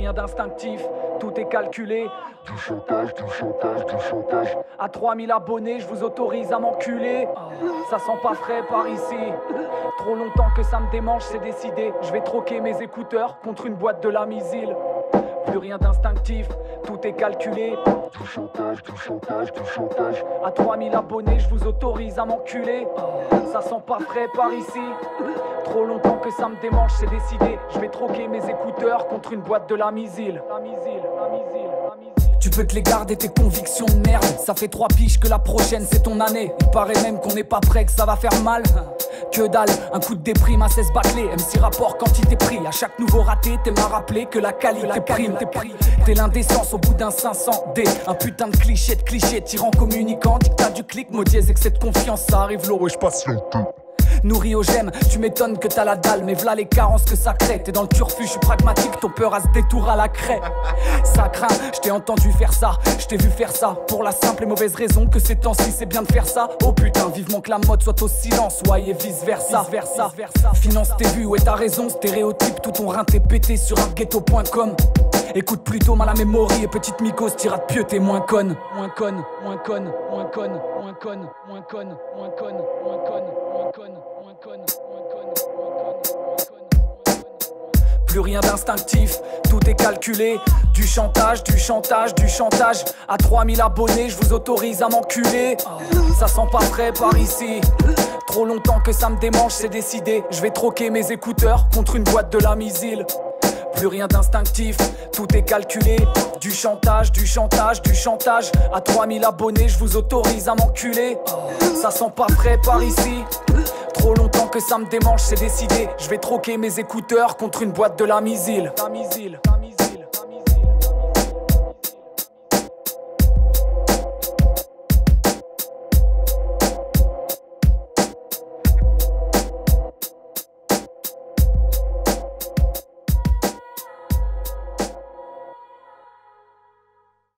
rien d'instinctif, tout est calculé. Du chantage, du chantage, du chantage. À 3000 abonnés, je vous autorise à m'enculer. Ça sent pas frais par ici. Trop longtemps que ça me démange, c'est décidé. Je vais troquer mes écouteurs contre une boîte de la misile. Plus rien d'instinctif, tout est calculé. Du chantage, du chantage, du chantage. À 3000 abonnés, je vous autorise à m'enculer. Ça sent pas frais par ici. Trop longtemps que ça me démange, c'est décidé. Je vais troquer mes écouteurs contre une boîte de la misile. La misile, la misile, la misile. Tu peux te les garder tes convictions de merde. Ça fait 3 piges que la prochaine c'est ton année. Il paraît même qu'on n'est pas prêt, que ça va faire mal. Que dalle, un coup de déprime à 16 bâclés. MC rapport quantité prix. À chaque nouveau raté, t'es m'a rappelé que la qualité prime. T'es l'indécence au bout d'un 500D. Un putain de cliché, tirant communicant. Dictat du clic, mot dièse, excès de confiance. Ça arrive lourd, ouais, je patiente. Nourri aux gemmes, tu m'étonnes que t'as la dalle. Mais v'là les carences que ça crée. T'es dans le turfu, je suis pragmatique. Ton peur à ce détour à la craie. Ça craint, je t'ai entendu faire ça. Je t'ai vu faire ça. Pour la simple et mauvaise raison que ces temps-ci c'est bien de faire ça. Oh putain, vivement que la mode soit au silence. Ouais, et vice versa. Finance tes vues, ouais t'as raison. Stéréotype, tout ton rein t'es pété sur rapghetto.com. Écoute plutôt mal à mémorie et petite mycose, tira de pieux, t'es moins conne. Moins conne, moins conne, moins conne, moins conne, moins conne, moins conne, moins conne, moins conne, moins conne, moins conne, moins conne. Plus rien d'instinctif, tout est calculé. Du chantage, du chantage, du chantage. À 3000 abonnés, je vous autorise à m'enculer. Ça sent pas frais par ici. Trop longtemps que ça me démange, c'est décidé. Je vais troquer mes écouteurs contre une boîte de la misile. Plus rien d'instinctif, tout est calculé. Du chantage, du chantage, du chantage. À 3000 abonnés, je vous autorise à m'enculer. Ça sent pas frais par ici. Trop longtemps que ça me démange, c'est décidé. Je vais troquer mes écouteurs contre une boîte de la misile.